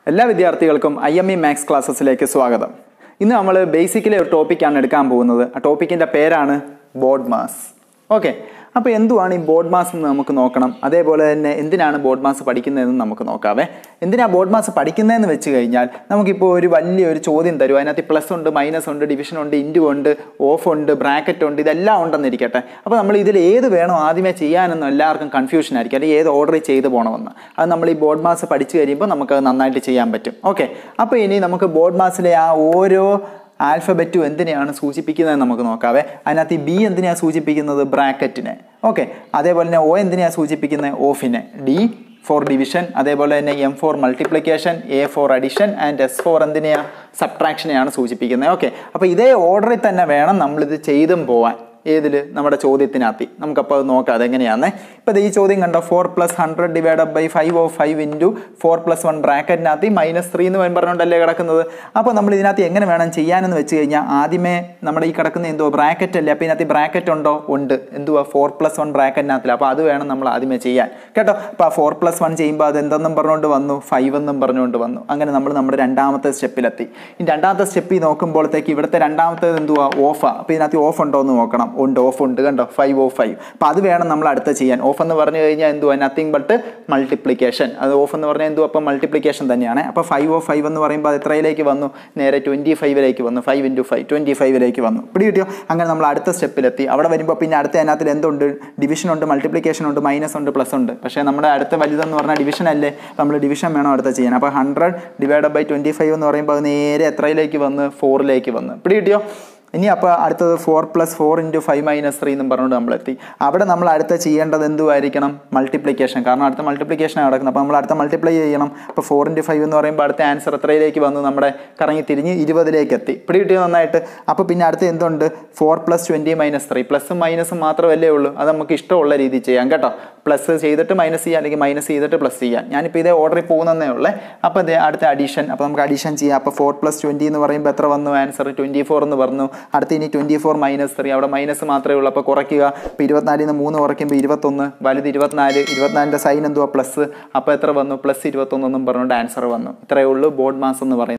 എല്ലാ വിദ്യാർത്ഥികൾക്കും IME maths ക്ലാസ്സസിലേക്ക് സ്വാഗതം. ഇന്ന് നമ്മൾ ബേസിക്കലി ഒരു ടോപ്പിക്കാണ് എടുക്കാൻ പോകുന്നത്. ആ ടോപ്പിക്കിൻ്റെ പേരാണ് ബോഡ് മാസ്. ഓക്കെ, അപ്പോൾ എന്തുവാണ് ഈ ബോഡ് മാസ് എന്ന് നമുക്ക് നോക്കണം. അതേപോലെ തന്നെ എന്തിനാണ് ബോഡ് മാസ് പഠിക്കുന്നതെന്ന് നമുക്ക് നോക്കാവേ. എന്തിനാണ് ബോഡ് മാസ് പഠിക്കുന്നതെന്ന് വെച്ച് കഴിഞ്ഞാൽ നമുക്കിപ്പോൾ ഒരു വലിയൊരു ചോദ്യം തരും. അതിനകത്ത് പ്ലസ് ഉണ്ട്, മൈനസ് ഉണ്ട്, ഡിവിഷൻ ഉണ്ട്, ഇൻറ്റു ഉണ്ട്, ഓഫ് ഉണ്ട്, ബ്രാക്കറ്റ് ഉണ്ട്, ഇതെല്ലാം ഉണ്ടെന്നിരിക്കട്ടെ. അപ്പോൾ നമ്മൾ ഇതിൽ ഏത് വേണോ ആദ്യമേ ചെയ്യാനെന്നും എല്ലാവർക്കും കൺഫ്യൂഷൻ ആയിരിക്കും, അല്ലെങ്കിൽ ഏത് ഓർഡർ ചെയ്ത് പോകണമെന്ന്. അത് നമ്മൾ ഈ ബോഡ് മാസ് പഠിച്ചു കഴിയുമ്പോൾ നമുക്കത് നന്നായിട്ട് ചെയ്യാൻ പറ്റും. ഓക്കെ, അപ്പോൾ ഇനി നമുക്ക് ബോഡ് മാസിലെ ആ ഓരോ ആൽഫബറ്റും എന്തിനെയാണ് സൂചിപ്പിക്കുന്നത് നമുക്ക് നോക്കാവേ. അതിനകത്ത് ഈ ബി എന്തിനെയാണ് സൂചിപ്പിക്കുന്നത്? ബ്രാക്കറ്റിനെ. ഓക്കെ, അതേപോലെ തന്നെ ഒ എന്തിനെയാണ് സൂചിപ്പിക്കുന്നത്? ഓഫിനെ. ഡി ഫോർ ഡിവിഷൻ, അതേപോലെ തന്നെ M four multiplication, A four addition and S four എന്തിനെയാണ്? സബ്ട്രാക്ഷനെയാണ് സൂചിപ്പിക്കുന്നത്. ഓക്കെ, അപ്പോൾ ഇതേ ഓർഡറിൽ തന്നെ വേണം നമ്മളിത് ചെയ്തും പോവാൻ. ഏതിൽ? നമ്മുടെ ചോദ്യത്തിനകത്ത്. നമുക്കപ്പോൾ അത് നോക്കാം അതെങ്ങനെയാണെന്നേ. ഇപ്പോൾ ഈ ചോദ്യം കണ്ടോ, 4+100 ഡിവൈഡഡ് ബൈ 5/5 ഇൻറ്റു 4+1 ബ്രാക്കറ്റിനകത്ത് -3 എന്ന് പറഞ്ഞുകൊണ്ടല്ലേ കിടക്കുന്നത്. അപ്പോൾ നമ്മൾ ഇതിനകത്ത് എങ്ങനെ വേണം ചെയ്യാനെന്ന് വെച്ച് കഴിഞ്ഞാൽ ആദ്യമേ നമ്മുടെ ഈ കിടക്കുന്ന എന്തോ ബ്രാക്കറ്റ് അല്ലേ. അപ്പോൾ ഇതിനകത്ത് ബ്രാക്കറ്റ് ഉണ്ടോ? ഉണ്ട്. എന്തുവാ? 4+1 ബ്രാക്കറ്റിനകത്തില്ല. അപ്പോൾ അത് വേണം നമ്മൾ ആദ്യമേ ചെയ്യാൻ കേട്ടോ. അപ്പോൾ 4+1 ചെയ്യുമ്പോൾ അത് എന്തെന്നും പറഞ്ഞുകൊണ്ട് വന്നു? 5 എന്നും പറഞ്ഞുകൊണ്ട് വന്നു. അങ്ങനെ നമ്മൾ നമ്മുടെ രണ്ടാമത്തെ സ്റ്റെപ്പിലെത്തി. ഈ രണ്ടാമത്തെ സ്റ്റെപ്പിൽ നോക്കുമ്പോഴത്തേക്ക് ഇവിടുത്തെ രണ്ടാമത്തേത് എന്തുവാ? ഓഫാണ്. അപ്പോൾ ഇതിനകത്ത് ഓഫ് ഉണ്ടോ എന്ന് നോക്കണം. ഉണ്ട്, ഓഫ് ഉണ്ട് കണ്ടോ, 5/5. അപ്പോൾ അത് വേണം നമ്മൾ അടുത്ത ചെയ്യാൻ. ഓഫ് എന്ന് പറഞ്ഞു കഴിഞ്ഞാൽ എന്തുവാ? Nothing but multiplication. അത് ഓഫ് എന്ന് പറഞ്ഞാൽ എന്തുവാ? അപ്പം മൾട്ടിപ്ലിക്കേഷൻ തന്നെയാണ്. അപ്പോൾ 5/5 എന്ന് പറയുമ്പോൾ അത് എത്രയിലേക്ക് വന്നു? നേരെ 25ലേക്ക് വന്നു. 5 × 5 25ലേക്ക് വന്നു. പിടി കിട്ടിയോ? അങ്ങനെ നമ്മൾ അടുത്ത സ്റ്റെപ്പിലെത്തി. അവിടെ വരുമ്പോൾ പിന്നെ അടുത്ത അതിനകത്ത് എന്തുണ്ട്? ഡിവിഷൻ ഉണ്ട്, മൾട്ടിപ്ലിക്കേഷൻ ഉണ്ട്, മൈനസ് ഉണ്ട്, പ്ലസ് ഉണ്ട്. പക്ഷേ നമ്മുടെ അടുത്ത വലുതെന്ന് പറഞ്ഞാൽ ഡിവിഷൻ അല്ലേ. നമ്മൾ ഡിവിഷൻ വേണം അടുത്ത ചെയ്യാൻ. അപ്പോൾ 100 ഡിവൈഡഡ് ബൈ 25 എന്ന് പറയുമ്പോൾ അത് നേരെ എത്രയിലേക്ക് വന്ന്? 4ലേക്ക് വന്ന്. പിടി കിട്ടിയോ? ഇനി അപ്പോൾ അടുത്തത് 4+4 × 5 - 3 എന്നും പറഞ്ഞുകൊണ്ട് നമ്മളെത്തി. അവിടെ നമ്മൾ അടുത്ത ചെയ്യേണ്ടത് എന്തുമായിരിക്കണം? മൾട്ടിപ്ലിക്കേഷൻ. കാരണം അടുത്ത മൾട്ടിപ്ലിക്കേഷൻ നടക്കുന്നത്. അപ്പോൾ നമ്മൾ അടുത്ത മൾട്ടിപ്ലൈ ചെയ്യണം. അപ്പോൾ 4 × 5 എന്ന് പറയുമ്പോൾ അടുത്ത ആൻസർ എത്രയിലേക്ക് വന്നു? നമ്മുടെ കറങ്ങി തിരിഞ്ഞ് 20ലേക്ക് എത്തി. പിടി കിട്ടിയോ നന്നായിട്ട്? അപ്പോൾ പിന്നെ അടുത്ത് എന്തുണ്ട്? 4+20 - 3. പ്ലസും മൈനസും മാത്രമല്ലേ ഉള്ളൂ. അത് നമുക്ക് ഇഷ്ടമുള്ള രീതിയിൽ ചെയ്യാം കേട്ടോ. പ്ലസ് ചെയ്തിട്ട് മൈനസ് ചെയ്യാം, അല്ലെങ്കിൽ മൈനസ് ചെയ്തിട്ട് പ്ലസ് ചെയ്യാം. ഞാനിപ്പോൾ ഇതേ ഓർഡറിൽ പോകുന്നതേ ഉള്ളേ. അപ്പോൾ ഇതേ അടുത്ത അഡീഷൻ. അപ്പോൾ നമുക്ക് അഡീഷൻ ചെയ്യാം. അപ്പോൾ 4+20 എന്ന് പറയുമ്പോൾ എത്ര വന്നു? ആൻസർ 24 എന്ന് പറഞ്ഞു. അടുത്ത് ഇനി 24 - 3. അവിടെ മൈനസ് മാത്രമേ ഉള്ളൂ. അപ്പോൾ കുറയ്ക്കുക. അപ്പോൾ 24ൽ നിന്ന് 3 കുറയ്ക്കുമ്പോൾ 21. വലുത് 24. 24ൻ്റെ സൈൻ എന്തുവാ? പ്ലസ്. അപ്പോൾ എത്ര വന്നു? +21 എന്നും പറഞ്ഞുകൊണ്ട് ആൻസർ വന്നു. ഇത്രയേ ഉള്ളൂ ബോഡ് മാസ് എന്ന് പറയുന്നത്.